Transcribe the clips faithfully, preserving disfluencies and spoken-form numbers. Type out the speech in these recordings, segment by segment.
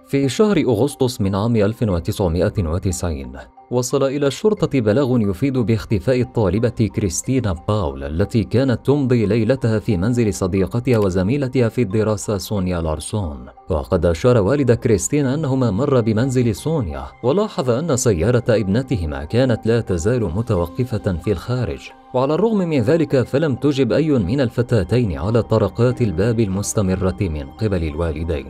في شهر أغسطس من عام ألف وتسعمائة وتسعين وصل إلى الشرطة بلاغ يفيد باختفاء الطالبة كريستينا باول التي كانت تمضي ليلتها في منزل صديقتها وزميلتها في الدراسة سونيا لارسون. وقد أشار والد كريستينا أنهما مر بمنزل سونيا ولاحظ أن سيارة ابنتهما كانت لا تزال متوقفة في الخارج، وعلى الرغم من ذلك فلم تجب أي من الفتاتين على طرقات الباب المستمرة من قبل الوالدين.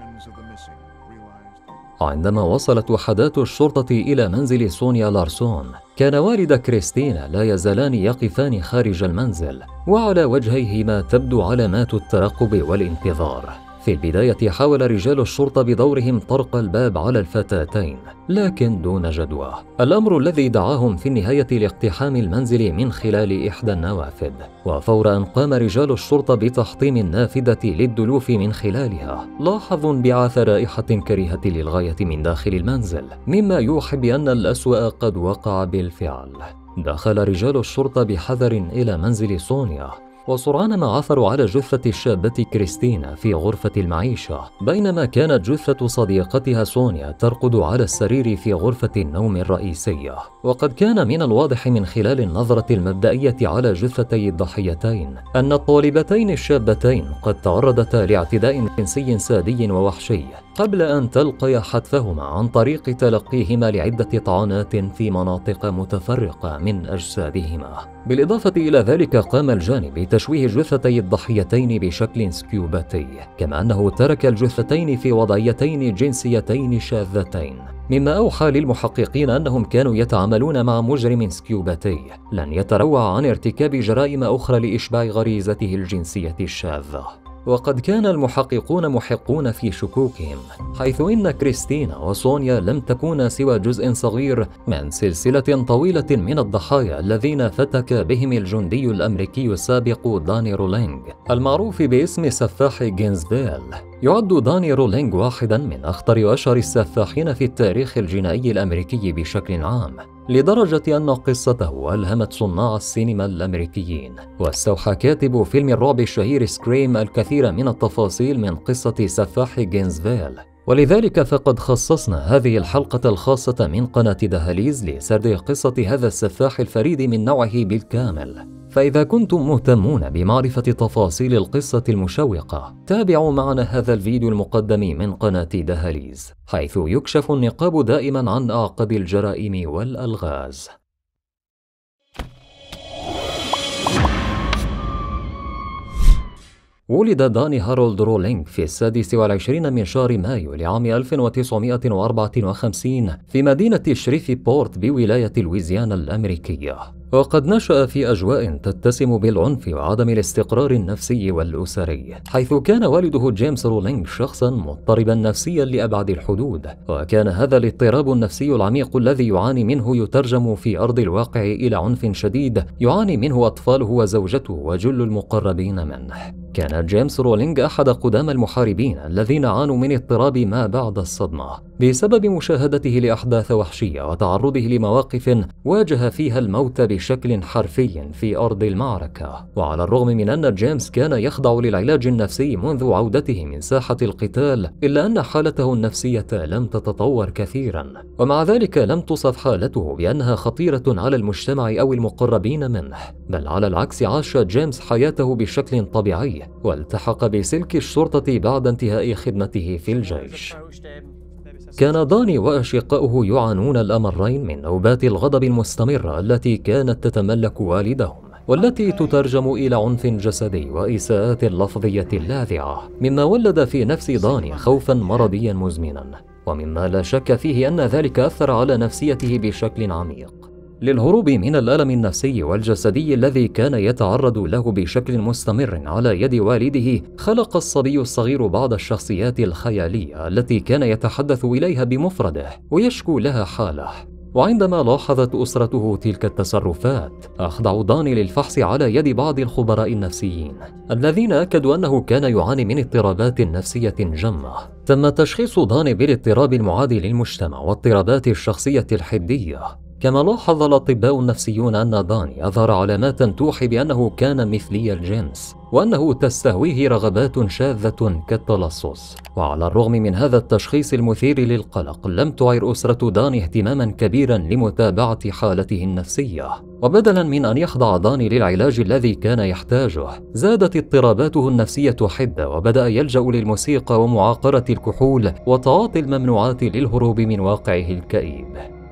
عندما وصلت وحدات الشرطة إلى منزل سونيا لارسون كان والد كريستينا لا يزالان يقفان خارج المنزل وعلى وجهيهما تبدو علامات الترقب والانتظار. في البداية حاول رجال الشرطة بدورهم طرق الباب على الفتاتين لكن دون جدوى، الأمر الذي دعاهم في النهاية لاقتحام المنزل من خلال إحدى النوافذ. وفور أن قام رجال الشرطة بتحطيم النافذة للدلوف من خلالها لاحظوا انبعاث رائحة كريهة للغاية من داخل المنزل، مما يوحي بأن الأسوأ قد وقع بالفعل. دخل رجال الشرطة بحذر إلى منزل سونيا وسرعان ما عثروا على جثة الشابة كريستينا في غرفة المعيشة، بينما كانت جثة صديقتها سونيا ترقد على السرير في غرفة النوم الرئيسية. وقد كان من الواضح من خلال النظرة المبدئية على جثتي الضحيتين أن الطالبتين الشابتين قد تعرضتا لاعتداء جنسي سادي ووحشي قبل أن تلقيا حتفهما عن طريق تلقيهما لعدة طعنات في مناطق متفرقة من أجسادهما. بالإضافة إلى ذلك قام الجاني بتشويه جثتي الضحيتين بشكل سكيوباتي، كما أنه ترك الجثتين في وضعيتين جنسيتين شاذتين، مما أوحى للمحققين أنهم كانوا يتعاملون مع مجرم سكيوباتي لن يتروع عن ارتكاب جرائم أخرى لإشباع غريزته الجنسية الشاذة. وقد كان المحققون محقون في شكوكهم، حيث إن كريستينا وسونيا لم تكونا سوى جزء صغير من سلسلة طويلة من الضحايا الذين فتك بهم الجندي الأمريكي السابق داني رولينغ المعروف باسم سفاح جينزفيل. يعد داني رولينغ واحدا من أخطر وأشهر السفاحين في التاريخ الجنائي الأمريكي بشكل عام، لدرجة أن قصته ألهمت صناع السينما الأمريكيين، واستوحى كاتب فيلم الرعب الشهير سكريم الكثير من التفاصيل من قصة سفاح جينزفيل. ولذلك فقد خصصنا هذه الحلقة الخاصة من قناة دهاليز لسرد قصة هذا السفاح الفريد من نوعه بالكامل. فإذا كنتم مهتمون بمعرفة تفاصيل القصة المشوقة تابعوا معنا هذا الفيديو المقدم من قناة دهاليز، حيث يكشف النقاب دائما عن أعقد الجرائم والألغاز. ولد داني هارولد رولينغ في السادس والعشرين من شهر مايو لعام ألف وتسعمائة وأربعة وخمسين في مدينة شريف بورت بولاية لويزيانا الأمريكية. وقد نشأ في أجواء تتسم بالعنف وعدم الاستقرار النفسي والأسري، حيث كان والده جيمس رولينغ شخصا مضطربا نفسيا لأبعد الحدود، وكان هذا الاضطراب النفسي العميق الذي يعاني منه يترجم في أرض الواقع إلى عنف شديد يعاني منه أطفاله وزوجته وجل المقربين منه. كان جيمس رولينغ أحد قدامى المحاربين الذين عانوا من اضطراب ما بعد الصدمة بسبب مشاهدته لأحداث وحشية وتعرضه لمواقف واجه فيها الموت بشكل حرفي في أرض المعركة. وعلى الرغم من أن جيمس كان يخضع للعلاج النفسي منذ عودته من ساحة القتال، إلا أن حالته النفسية لم تتطور كثيرا، ومع ذلك لم تصف حالته بأنها خطيرة على المجتمع أو المقربين منه، بل على العكس عاش جيمس حياته بشكل طبيعي والتحق بسلك الشرطة بعد انتهاء خدمته في الجيش. كان داني وأشقاؤه يعانون الأمرين من نوبات الغضب المستمرة التي كانت تتملك والدهم، والتي تترجم إلى عنف جسدي وإساءات لفظية لاذعة، مما ولد في نفس داني خوفا مرضيا مزمنا، ومما لا شك فيه أن ذلك أثر على نفسيته بشكل عميق. للهروب من الألم النفسي والجسدي الذي كان يتعرض له بشكل مستمر على يد والده، خلق الصبي الصغير بعض الشخصيات الخيالية التي كان يتحدث إليها بمفرده ويشكو لها حاله. وعندما لاحظت أسرته تلك التصرفات أخضعوا داني للفحص على يد بعض الخبراء النفسيين الذين أكدوا أنه كان يعاني من اضطرابات نفسية جمة. تم تشخيص داني بالاضطراب المعادي للمجتمع واضطرابات الشخصية الحدية، كما لاحظ الأطباء النفسيون أن داني أظهر علامات توحي بأنه كان مثلي الجنس، وأنه تستهويه رغبات شاذة كالتلصص. وعلى الرغم من هذا التشخيص المثير للقلق، لم تعر أسرة داني اهتماما كبيرا لمتابعة حالته النفسية، وبدلا من أن يخضع داني للعلاج الذي كان يحتاجه، زادت اضطراباته النفسية حدة، وبدأ يلجأ للموسيقى ومعاقرة الكحول وتعاطي الممنوعات للهروب من واقعه الكئيب.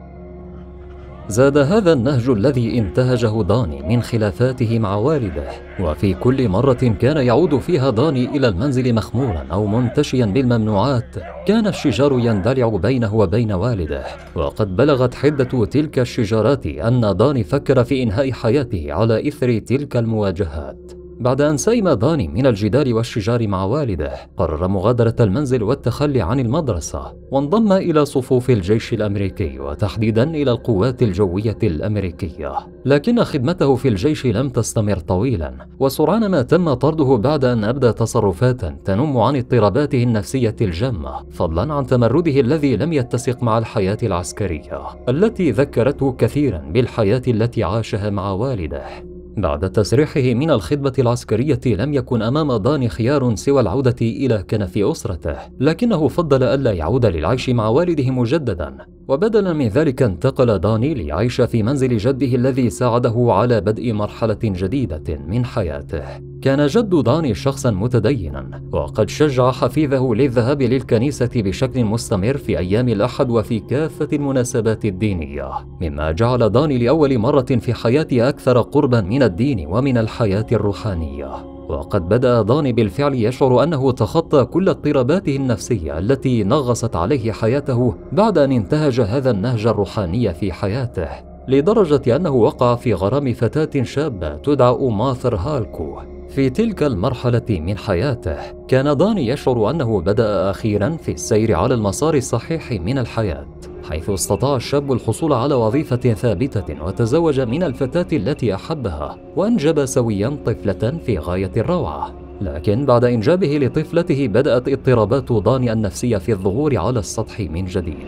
زاد هذا النهج الذي انتهجه داني من خلافاته مع والده، وفي كل مرة كان يعود فيها داني إلى المنزل مخمورا أو منتشيا بالممنوعات، كان الشجار يندلع بينه وبين والده. وقد بلغت حدة تلك الشجارات أن داني فكر في إنهاء حياته على إثر تلك المواجهات. بعد أن سئم داني من الجدال والشجار مع والده، قرر مغادرة المنزل والتخلي عن المدرسة، وانضم إلى صفوف الجيش الأمريكي، وتحديدا إلى القوات الجوية الأمريكية. لكن خدمته في الجيش لم تستمر طويلا، وسرعان ما تم طرده بعد أن أبدى تصرفات تنم عن اضطراباته النفسية الجامة، فضلا عن تمرده الذي لم يتسق مع الحياة العسكرية التي ذكرته كثيرا بالحياة التي عاشها مع والده. بعد تسريحه من الخدمة العسكرية لم يكن أمام داني خيار سوى العودة إلى كنف أسرته، لكنه فضل ألا يعود للعيش مع والده مجددا، وبدلا من ذلك انتقل داني ليعيش في منزل جده الذي ساعده على بدء مرحلة جديدة من حياته. كان جد داني شخصا متدينا، وقد شجع حفيده للذهاب للكنيسة بشكل مستمر في أيام الأحد وفي كافة المناسبات الدينية، مما جعل داني لأول مرة في حياته أكثر قربا من الدين ومن الحياة الروحانية. وقد بدأ داني بالفعل يشعر أنه تخطى كل اضطراباته النفسية التي نغصت عليه حياته بعد أن انتهج هذا النهج الروحاني في حياته، لدرجة أنه وقع في غرام فتاة شابة تدعى ماثر هالكو. في تلك المرحلة من حياته كان داني يشعر أنه بدأ أخيرا في السير على المسار الصحيح من الحياة، حيث استطاع الشاب الحصول على وظيفة ثابتة وتزوج من الفتاة التي أحبها، وأنجب سويا طفلة في غاية الروعة. لكن بعد إنجابه لطفلته بدأت اضطرابات داني النفسية في الظهور على السطح من جديد.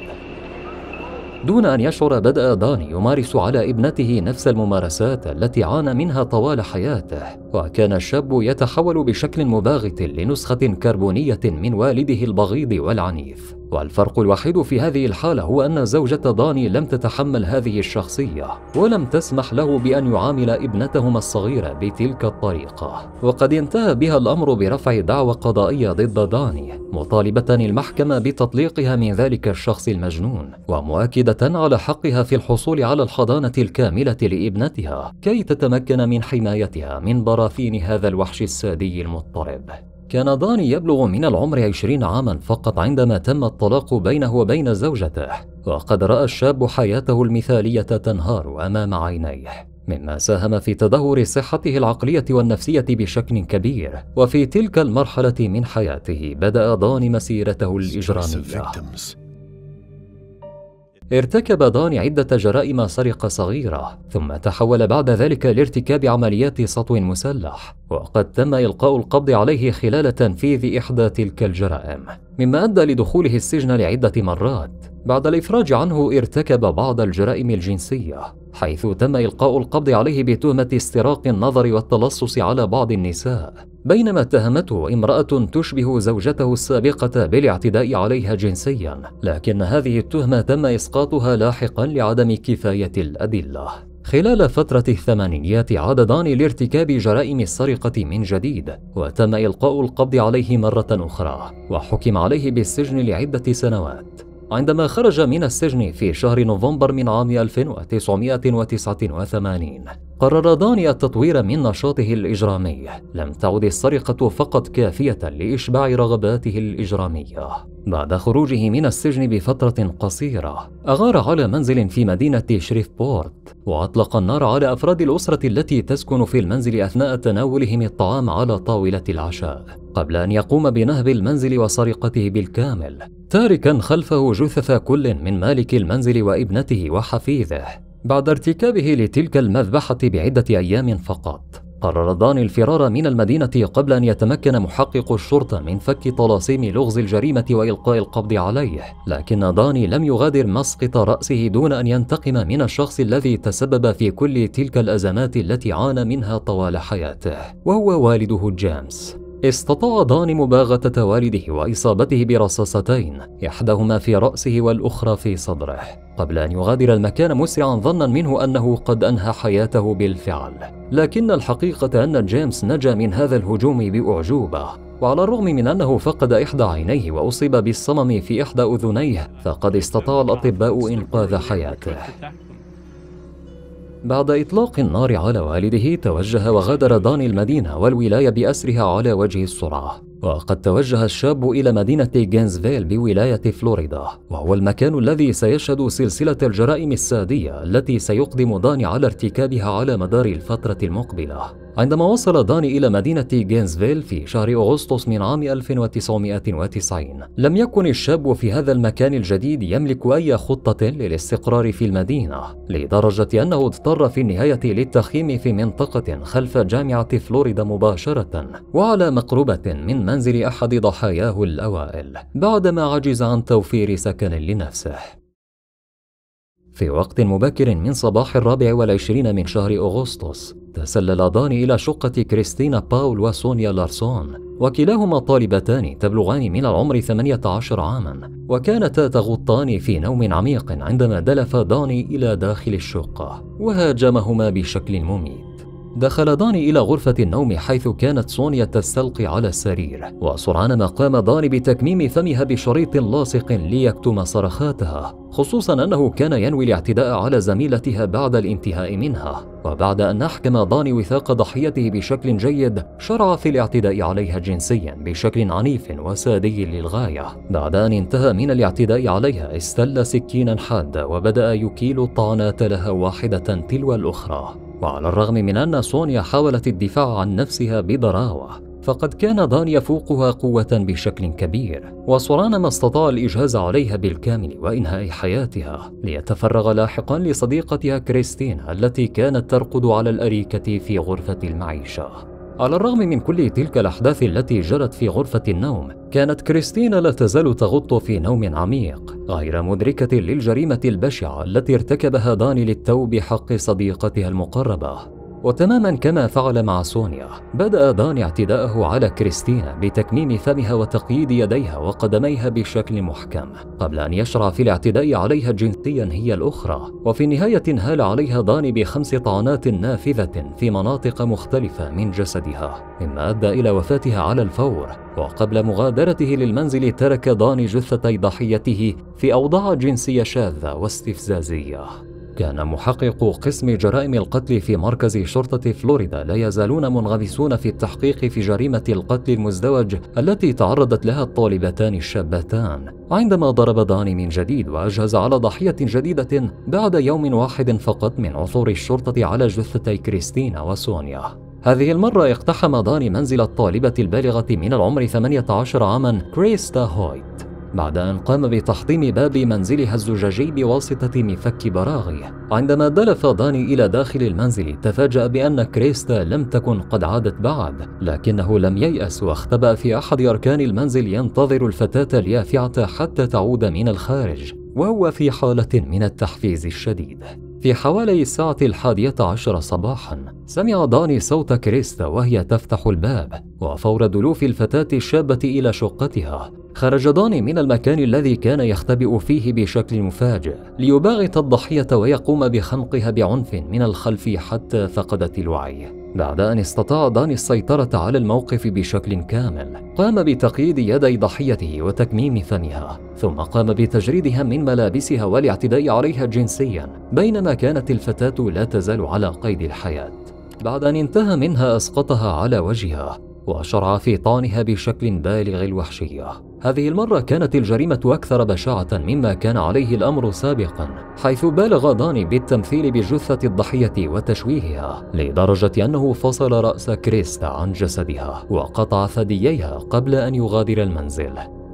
دون أن يشعر بدأ داني يمارس على ابنته نفس الممارسات التي عانى منها طوال حياته، وكان الشاب يتحول بشكل مباغت لنسخة كربونية من والده البغيض والعنيف. والفرق الوحيد في هذه الحالة هو أن زوجة داني لم تتحمل هذه الشخصية، ولم تسمح له بأن يعامل ابنتهما الصغيرة بتلك الطريقة. وقد انتهى بها الأمر برفع دعوى قضائية ضد داني، مطالبة المحكمة بتطليقها من ذلك الشخص المجنون، ومؤكدة على حقها في الحصول على الحضانة الكاملة لابنتها كي تتمكن من حمايتها من براثين هذا الوحش السادي المضطرب. كان داني يبلغ من العمر عشرين عاما فقط عندما تم الطلاق بينه وبين زوجته، وقد رأى الشاب حياته المثالية تنهار أمام عينيه، مما ساهم في تدهور صحته العقلية والنفسية بشكل كبير. وفي تلك المرحلة من حياته بدأ داني مسيرته الإجرامية. ارتكب داني عدة جرائم سرقة صغيرة، ثم تحول بعد ذلك لارتكاب عمليات سطو مسلح، وقد تم إلقاء القبض عليه خلال تنفيذ إحدى تلك الجرائم، مما أدى لدخوله السجن لعدة مرات. بعد الإفراج عنه ارتكب بعض الجرائم الجنسية، حيث تم إلقاء القبض عليه بتهمة استراق النظر والتلصص على بعض النساء، بينما اتهمته امرأة تشبه زوجته السابقة بالاعتداء عليها جنسيا، لكن هذه التهمة تم إسقاطها لاحقا لعدم كفاية الأدلة. خلال فترة الثمانينيات عاد داني لارتكاب جرائم السرقة من جديد، وتم إلقاء القبض عليه مرة أخرى، وحكم عليه بالسجن لعدة سنوات. عندما خرج من السجن في شهر نوفمبر من عام ألف وتسعمائة وتسعة وثمانين، قرر داني التطوير من نشاطه الإجرامي. لم تعد السرقة فقط كافية لإشباع رغباته الإجرامية. بعد خروجه من السجن بفترة قصيرة، أغار على منزل في مدينة شريفبورت، وأطلق النار على أفراد الأسرة التي تسكن في المنزل أثناء تناولهم الطعام على طاولة العشاء، قبل أن يقوم بنهب المنزل وسرقته بالكامل، تاركا خلفه جثث كل من مالك المنزل وابنته وحفيده. بعد ارتكابه لتلك المذبحة بعدة أيام فقط، قرر داني الفرار من المدينة قبل أن يتمكن محقق الشرطة من فك طلاسيم لغز الجريمة وإلقاء القبض عليه، لكن داني لم يغادر مسقط رأسه دون أن ينتقم من الشخص الذي تسبب في كل تلك الأزمات التي عانى منها طوال حياته، وهو والده جيمس. استطاع داني مباغتة والده وإصابته برصاصتين، إحداهما في رأسه والأخرى في صدره، قبل أن يغادر المكان مسرعا ظنا منه أنه قد أنهى حياته بالفعل. لكن الحقيقة أن جيمس نجا من هذا الهجوم بأعجوبة، وعلى الرغم من أنه فقد إحدى عينيه وأصيب بالصمم في إحدى أذنيه، فقد استطاع الأطباء إنقاذ حياته. بعد إطلاق النار على والده، توجه وغادر داني المدينة والولاية بأسرها على وجه السرعة. وقد توجه الشاب إلى مدينة جينزفيل بولاية فلوريدا، وهو المكان الذي سيشهد سلسلة الجرائم السادية التي سيقدم داني على ارتكابها على مدار الفترة المقبلة. عندما وصل داني إلى مدينة جينزفيل في شهر أغسطس من عام ألف وتسعمائة وتسعين، لم يكن الشاب في هذا المكان الجديد يملك أي خطة للاستقرار في المدينة، لدرجة أنه اضطر في النهاية للتخييم في منطقة خلف جامعة فلوريدا مباشرة، وعلى مقربة من منزل أحد ضحاياه الأوائل، بعدما عجز عن توفير سكن لنفسه. في وقت مبكر من صباح الرابع والعشرين من شهر أغسطس، تسلل داني إلى شقة كريستينا باول وسونيا لارسون، وكلاهما طالبتان تبلغان من العمر ثمانية عشر عاما، وكانتا تغطان في نوم عميق عندما دلف داني إلى داخل الشقة وهاجمهما بشكل مميت. دخل داني إلى غرفة النوم حيث كانت سونيا تستلقي على السرير، وسرعان ما قام داني بتكميم فمها بشريط لاصق ليكتم صرخاتها، خصوصا أنه كان ينوي الاعتداء على زميلتها بعد الانتهاء منها. وبعد أن أحكم داني وثاق ضحيته بشكل جيد، شرع في الاعتداء عليها جنسيا بشكل عنيف وسادي للغاية. بعد أن انتهى من الاعتداء عليها، استل سكينا حادة وبدأ يكيل الطعنات لها واحدة تلو الأخرى. وعلى الرغم من أن سونيا حاولت الدفاع عن نفسها بضراوة، فقد كان داني يفوقها قوة بشكل كبير، وسرعان ما استطاع الإجهاز عليها بالكامل وإنهاء حياتها، ليتفرغ لاحقا لصديقتها كريستينا التي كانت ترقد على الأريكة في غرفة المعيشة. على الرغم من كل تلك الأحداث التي جرت في غرفة النوم، كانت كريستينا لا تزال تغط في نوم عميق، غير مدركة للجريمة البشعة التي ارتكبها داني للتو بحق صديقتها المقربة. وتماما كما فعل مع سونيا، بدأ داني اعتداءه على كريستينا بتكميم فمها وتقييد يديها وقدميها بشكل محكم، قبل أن يشرع في الاعتداء عليها جنسيا هي الأخرى. وفي النهاية انهال عليها داني بخمس طعنات نافذة في مناطق مختلفة من جسدها، مما أدى إلى وفاتها على الفور. وقبل مغادرته للمنزل، ترك داني جثتي ضحيته في أوضاع جنسية شاذة واستفزازية. كان محقق قسم جرائم القتل في مركز شرطة فلوريدا لا يزالون منغمسون في التحقيق في جريمة القتل المزدوج التي تعرضت لها الطالبتان الشابتان، عندما ضرب داني من جديد وأجهز على ضحية جديدة بعد يوم واحد فقط من عثور الشرطة على جثتي كريستينا وسونيا. هذه المرة اقتحم داني منزل الطالبة البالغة من العمر ثمانية عشر عاما كريستا هويت، بعد أن قام بتحطيم باب منزلها الزجاجي بواسطة مفك براغي. عندما دلف داني إلى داخل المنزل، تفاجأ بأن كريستا لم تكن قد عادت بعد، لكنه لم ييأس واختبأ في أحد أركان المنزل ينتظر الفتاة اليافعة حتى تعود من الخارج، وهو في حالة من التحفيز الشديد. في حوالي الساعة الحادية عشر صباحا، سمع داني صوت كريستا وهي تفتح الباب، وفور دلوف الفتاة الشابة إلى شقتها، خرج داني من المكان الذي كان يختبئ فيه بشكل مفاجئ ليباغت الضحية ويقوم بخنقها بعنف من الخلف حتى فقدت الوعي. بعد أن استطاع داني السيطرة على الموقف بشكل كامل، قام بتقييد يدي ضحيته وتكميم فمها، ثم قام بتجريدها من ملابسها والاعتداء عليها جنسيا، بينما كانت الفتاة لا تزال على قيد الحياة. بعد أن انتهى منها، أسقطها على وجهها وشرع في طعنها بشكل بالغ الوحشية. هذه المرة كانت الجريمة أكثر بشاعة مما كان عليه الأمر سابقا، حيث بالغ داني بالتمثيل بجثة الضحية وتشويهها، لدرجة أنه فصل رأس كريستا عن جسدها وقطع ثدييها قبل أن يغادر المنزل.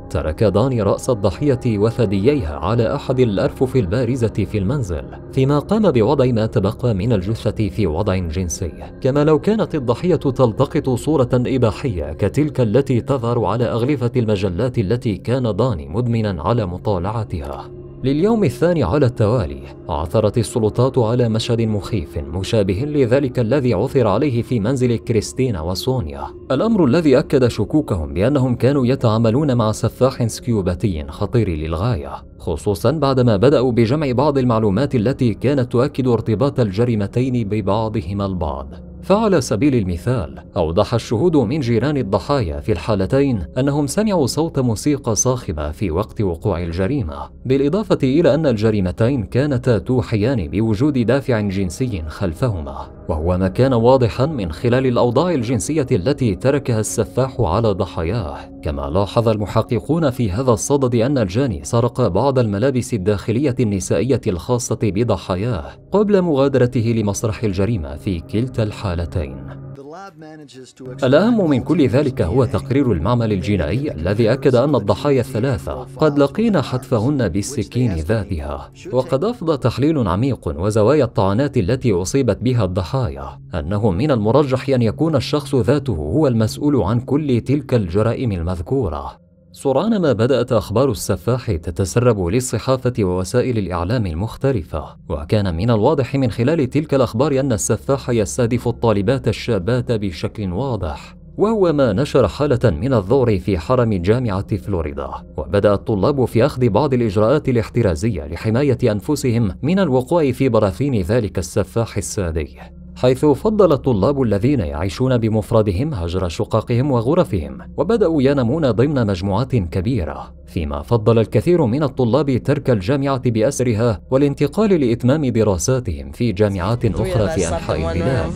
ترك داني رأس الضحية وثدييها على أحد الأرفف البارزة في المنزل، فيما قام بوضع ما تبقى من الجثة في وضع جنسي، كما لو كانت الضحية تلتقط صورة إباحية كتلك التي تظهر على أغلفة المجلات التي كان داني مدمنا على مطالعتها. لليوم الثاني على التوالي عثرت السلطات على مشهد مخيف مشابه لذلك الذي عثر عليه في منزل كريستينا وسونيا، الأمر الذي أكد شكوكهم بأنهم كانوا يتعاملون مع سفاح سكيوباتي خطير للغاية، خصوصا بعدما بدأوا بجمع بعض المعلومات التي كانت تؤكد ارتباط الجريمتين ببعضهما البعض. فعلى سبيل المثال أوضح الشهود من جيران الضحايا في الحالتين أنهم سمعوا صوت موسيقى صاخبة في وقت وقوع الجريمة، بالإضافة إلى أن الجريمتين كانتا توحيان بوجود دافع جنسي خلفهما، وهو ما كان واضحا من خلال الأوضاع الجنسية التي تركها السفاح على ضحاياه. كما لاحظ المحققون في هذا الصدد أن الجاني سرق بعض الملابس الداخلية النسائية الخاصة بضحاياه قبل مغادرته لمسرح الجريمة في كلتا الحالتين. الأهم من كل ذلك هو تقرير المعمل الجنائي الذي أكد أن الضحايا الثلاثة قد لقين حتفهن بالسكين ذاتها، وقد أفضى تحليل عميق وزوايا الطعنات التي أصيبت بها الضحايا أنه من المرجح أن يكون الشخص ذاته هو المسؤول عن كل تلك الجرائم المذكورة. سرعان ما بدأت أخبار السفاح تتسرب للصحافة ووسائل الإعلام المختلفة، وكان من الواضح من خلال تلك الأخبار أن السفاح يستهدف الطالبات الشابات بشكل واضح، وهو ما نشر حالة من الذعر في حرم جامعة فلوريدا. وبدأ الطلاب في أخذ بعض الإجراءات الاحترازية لحماية أنفسهم من الوقوع في براثين ذلك السفاح السادي، حيث فضل الطلاب الذين يعيشون بمفردهم هجر شققهم وغرفهم، وبدأوا ينامون ضمن مجموعات كبيرة، فيما فضل الكثير من الطلاب ترك الجامعة بأسرها والانتقال لإتمام دراساتهم في جامعات أخرى في أنحاء البلاد.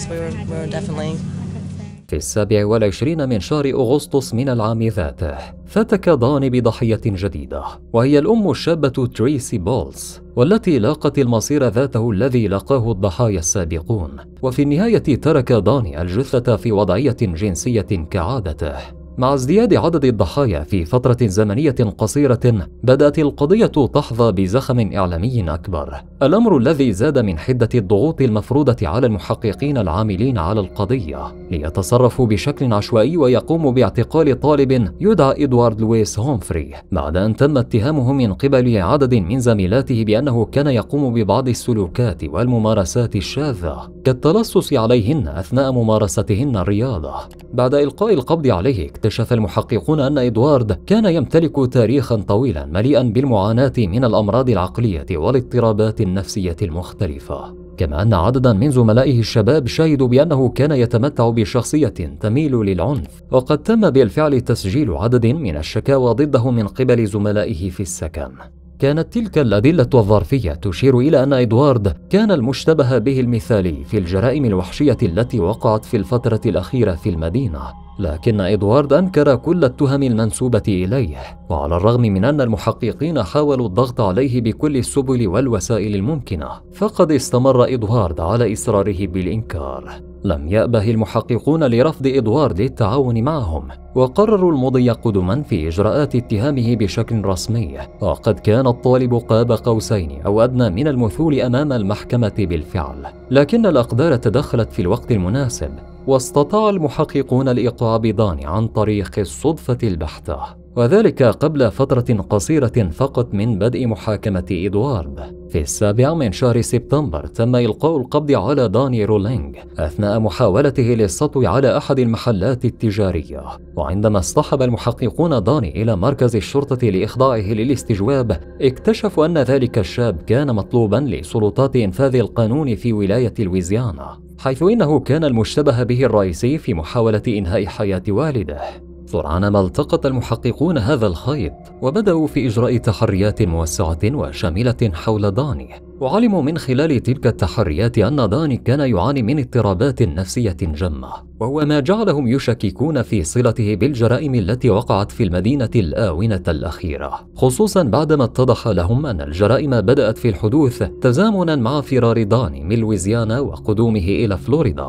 في السابع والعشرين من شهر أغسطس من العام ذاته فتك داني بضحية جديدة، وهي الأم الشابة تريسي بولز، والتي لاقت المصير ذاته الذي لقاه الضحايا السابقون. وفي النهاية ترك داني الجثة في وضعية جنسية كعادته. مع ازدياد عدد الضحايا في فترة زمنية قصيرة بدأت القضية تحظى بزخم إعلامي أكبر، الأمر الذي زاد من حدة الضغوط المفروضة على المحققين العاملين على القضية ليتصرفوا بشكل عشوائي ويقوموا باعتقال طالب يدعى إدوارد لويس هومفري، بعد أن تم اتهامه من قبل عدد من زميلاته بأنه كان يقوم ببعض السلوكات والممارسات الشاذة كالتلصص عليهن أثناء ممارستهن الرياضة. بعد إلقاء القبض عليه اكتشف المحققون أن إدوارد كان يمتلك تاريخا طويلا مليئا بالمعاناة من الأمراض العقلية والاضطرابات النفسية المختلفة، كما أن عددا من زملائه الشباب شهدوا بأنه كان يتمتع بشخصية تميل للعنف، وقد تم بالفعل تسجيل عدد من الشكاوى ضده من قبل زملائه في السكن. كانت تلك الأدلة الظرفية تشير إلى أن إدوارد كان المشتبه به المثالي في الجرائم الوحشية التي وقعت في الفترة الأخيرة في المدينة، لكن إدوارد أنكر كل التهم المنسوبة إليه، وعلى الرغم من أن المحققين حاولوا الضغط عليه بكل السبل والوسائل الممكنة، فقد استمر إدوارد على إصراره بالإنكار. لم يأبه المحققون لرفض إدوارد للتعاون معهم، وقرروا المضي قدما في إجراءات اتهامه بشكل رسمي، وقد كان الطالب قاب قوسين أو أدنى من المثول أمام المحكمة بالفعل، لكن الأقدار تدخلت في الوقت المناسب، واستطاع المحققون الإيقاع بداني عن طريق الصدفة البحتة، وذلك قبل فترة قصيرة فقط من بدء محاكمة إدوارد. في السابع من شهر سبتمبر تم إلقاء القبض على داني رولينغ أثناء محاولته للسطو على أحد المحلات التجارية، وعندما اصطحب المحققون داني إلى مركز الشرطة لإخضاعه للاستجواب اكتشفوا أن ذلك الشاب كان مطلوبا لسلطات إنفاذ القانون في ولاية لويزيانا، حيث إنه كان المشتبه به الرئيسي في محاولة إنهاء حياة والده. سرعان ما التقط المحققون هذا الخيط وبدأوا في إجراء تحريات موسعة وشاملة حول داني، وعلموا من خلال تلك التحريات أن داني كان يعاني من اضطرابات نفسية جمة، وهو ما جعلهم يشككون في صلته بالجرائم التي وقعت في المدينة الآونة الأخيرة، خصوصا بعدما اتضح لهم أن الجرائم بدأت في الحدوث تزامنا مع فرار داني من لويزيانا وقدومه إلى فلوريدا.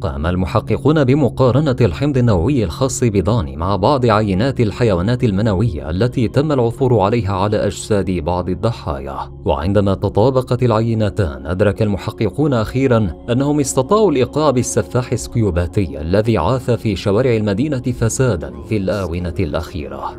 قام المحققون بمقارنة الحمض النووي الخاص بداني مع بعض عينات الحيوانات المنوية التي تم العثور عليها على أجساد بعض الضحايا، وعندما تطابقت العينتان أدرك المحققون أخيرا أنهم استطاعوا الإيقاع بالسفاح سكيوباتي الذي عاث في شوارع المدينة فسادا في الآونة الأخيرة.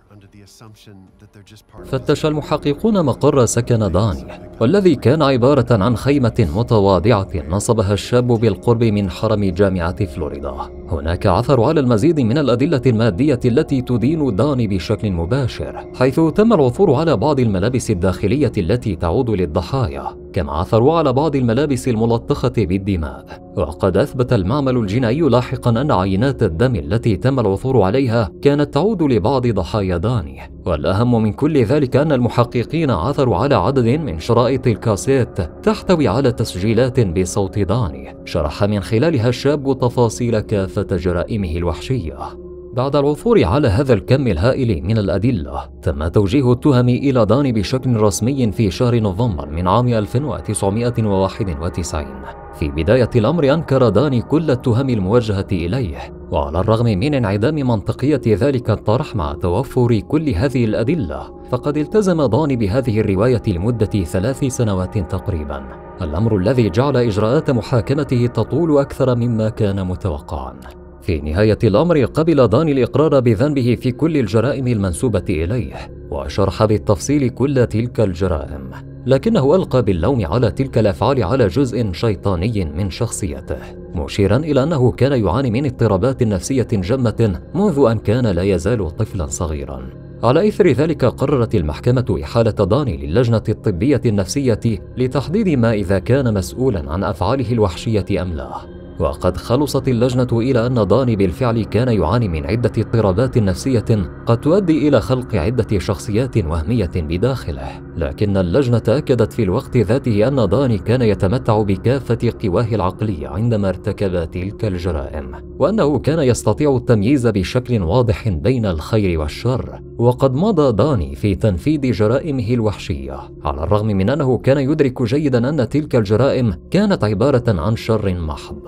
فتش المحققون مقر سكن داني، والذي كان عبارة عن خيمة متواضعة نصبها الشاب بالقرب من حرم جامعة فلوريدا. هناك عثروا على المزيد من الأدلة المادية التي تدين داني بشكل مباشر، حيث تم العثور على بعض الملابس الداخلية التي تعود للضحايا، كما عثروا على بعض الملابس الملطخة بالدماء. وقد أثبت المعمل الجنائي لاحقا أن عينات الدم التي تم العثور عليها كانت تعود لبعض ضحايا داني. والأهم من كل ذلك أن المحققين عثروا على عدد من شرائط الكاسيت تحتوي على تسجيلات بصوت داني شرح من خلالها الشاب تفاصيل كافة جرائمه الوحشية. بعد العثور على هذا الكم الهائل من الأدلة، تم توجيه التهم إلى داني بشكل رسمي في شهر نوفمبر من عام ألف وتسعمائة وواحد وتسعين. في بداية الأمر أنكر داني كل التهم الموجهة إليه، وعلى الرغم من انعدام منطقية ذلك الطرح مع توفر كل هذه الأدلة، فقد التزم داني بهذه الرواية لمدة ثلاث سنوات تقريبا، الأمر الذي جعل إجراءات محاكمته تطول أكثر مما كان متوقعا. في نهاية الأمر قبل داني الإقرار بذنبه في كل الجرائم المنسوبة إليه، وشرح بالتفصيل كل تلك الجرائم، لكنه ألقى باللوم على تلك الأفعال على جزء شيطاني من شخصيته، مشيرا إلى أنه كان يعاني من اضطرابات نفسية جمة منذ أن كان لا يزال طفلا صغيرا. على إثر ذلك قررت المحكمة إحالة داني للجنة الطبية النفسية لتحديد ما إذا كان مسؤولا عن أفعاله الوحشية أم لا. وقد خلصت اللجنة إلى أن داني بالفعل كان يعاني من عدة اضطرابات نفسية قد تؤدي إلى خلق عدة شخصيات وهمية بداخله، لكن اللجنة أكدت في الوقت ذاته أن داني كان يتمتع بكافة قواه العقلية عندما ارتكب تلك الجرائم، وأنه كان يستطيع التمييز بشكل واضح بين الخير والشر. وقد مضى داني في تنفيذ جرائمه الوحشية، على الرغم من أنه كان يدرك جيدا أن تلك الجرائم كانت عبارة عن شر محض.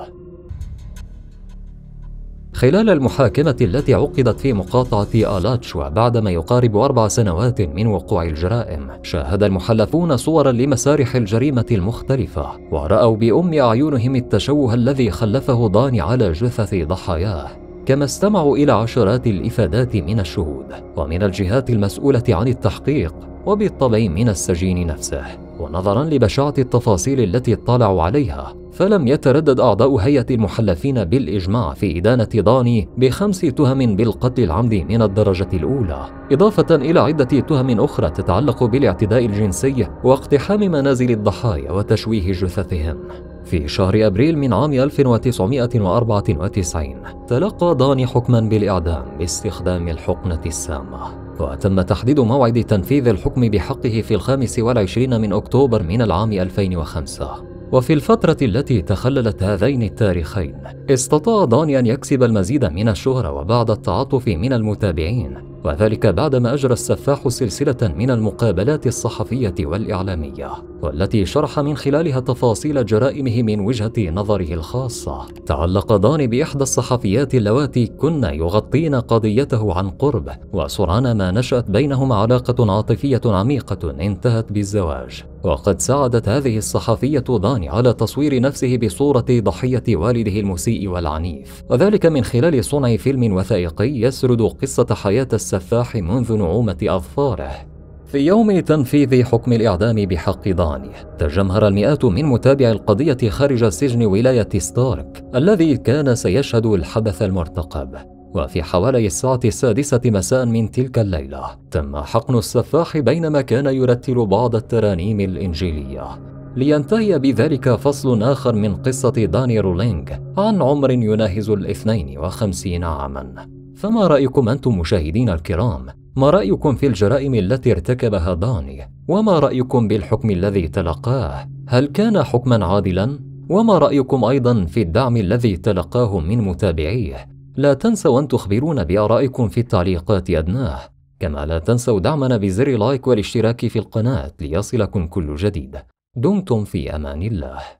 خلال المحاكمة التي عقدت في مقاطعة آلاتشوا بعد ما يقارب أربع سنوات من وقوع الجرائم، شاهد المحلفون صورا لمسارح الجريمة المختلفة، ورأوا بأم أعينهم التشوه الذي خلفه داني على جثث ضحاياه، كما استمعوا إلى عشرات الإفادات من الشهود ومن الجهات المسؤولة عن التحقيق، وبالطبع من السجين نفسه. ونظرا لبشاعة التفاصيل التي اطلعوا عليها، فلم يتردد أعضاء هيئة المحلفين بالإجماع في إدانة داني بخمس تهم بالقتل العمد من الدرجة الأولى، إضافة إلى عدة تهم أخرى تتعلق بالاعتداء الجنسي واقتحام منازل الضحايا وتشويه جثثهم. في شهر أبريل من عام ألف وتسعمائة وأربعة وتسعين تلقى داني حكما بالإعدام باستخدام الحقنة السامة، وتم تحديد موعد تنفيذ الحكم بحقه في الخامس والعشرين من أكتوبر من العام ألفين وخمسة. وفي الفترة التي تخللت هذين التاريخين، استطاع داني أن يكسب المزيد من الشهرة وبعض التعاطف من المتابعين، وذلك بعدما أجرى السفاح سلسلة من المقابلات الصحفية والإعلامية، والتي شرح من خلالها تفاصيل جرائمه من وجهة نظره الخاصة. تعلق داني بإحدى الصحفيات اللواتي كن يغطين قضيته عن قرب، وسرعان ما نشأت بينهما علاقة عاطفية عميقة انتهت بالزواج. وقد ساعدت هذه الصحفية داني على تصوير نفسه بصورة ضحية والده المسيء والعنيف، وذلك من خلال صنع فيلم وثائقي يسرد قصة حياة السفاح منذ نعومة أظفاره. في يوم تنفيذ حكم الإعدام بحق داني، تجمهر المئات من متابعي القضية خارج سجن ولاية ستارك الذي كان سيشهد الحدث المرتقب. وفي حوالي الساعة السادسة مساء من تلك الليلة، تم حقن السفاح بينما كان يرتل بعض الترانيم الإنجيلية، لينتهي بذلك فصل آخر من قصة داني رولينغ عن عمر يناهز الاثنين وخمسين عاما. فما رأيكم أنتم مشاهدين الكرام؟ ما رأيكم في الجرائم التي ارتكبها داني؟ وما رأيكم بالحكم الذي تلقاه؟ هل كان حكما عادلا؟ وما رأيكم أيضا في الدعم الذي تلقاه من متابعيه؟ لا تنسوا أن تخبرونا بآرائكم في التعليقات أدناه، كما لا تنسوا دعمنا بزر لايك والاشتراك في القناة ليصلكم كل جديد. دمتم في أمان الله.